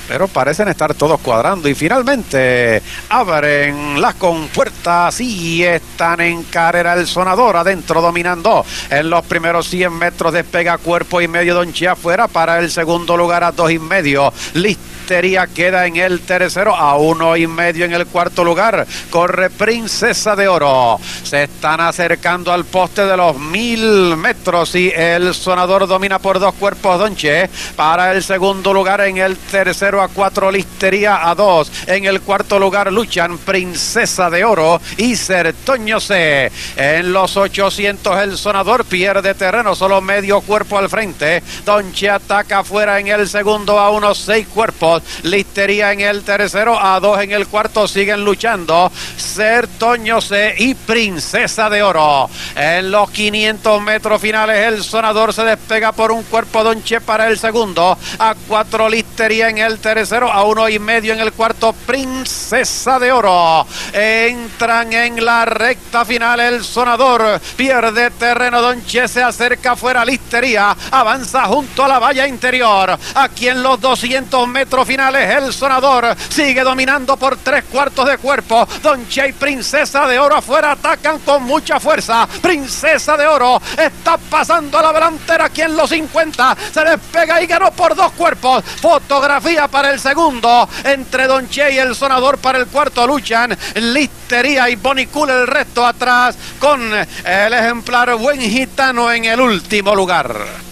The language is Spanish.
pero parecen estar todos cuadrando y finalmente abren las compuertas y están en carrera el Sonador adentro dominando en los primeros 100 metros. Despega cuerpo y medio Don Che afuera para el segundo lugar a 2,5. Listería queda en el tercero a 1,5 en el cuarto lugar. Corre Princesa de Oro. Se están acercando al poste de los 1000 metros y el Sonador domina por 2 cuerpos Don Che. Para el segundo lugar en el tercero a 4 Listería a 2. En el cuarto lugar luchan Princesa de Oro y Sertoño C. En los 800 el Sonador pierde terreno, solo medio cuerpo al frente. Don Che ataca afuera en el segundo a unos 6 cuerpos. Listería en el tercero a 2 en el cuarto. Siguen luchando Sertoño C y Princesa de Oro. En los 500 metros finales el Sonador se despega por un cuerpo Don Che para el segundo. A 4 Listería en el tercero, a 1,5 en el cuarto Princesa de Oro. Entran en la recta final el Sonador. Pierde terreno Don Che, se acerca fuera Listería. Avanza junto a la valla interior. Aquí en los 200 metros finales el Sonador sigue dominando por 3/4 de cuerpo. Don Che y Princesa de Oro afuera atacan con mucha fuerza. Princesa de Oro está pasando a la delantera aquí en los 50. Se despega y ganó por 2 cuerpos. Fotografía para el segundo. Entre Don Che y el Sonador para el cuarto luchan Listería y Bonicul el resto atrás con el ejemplar Buen Gitano en el último lugar.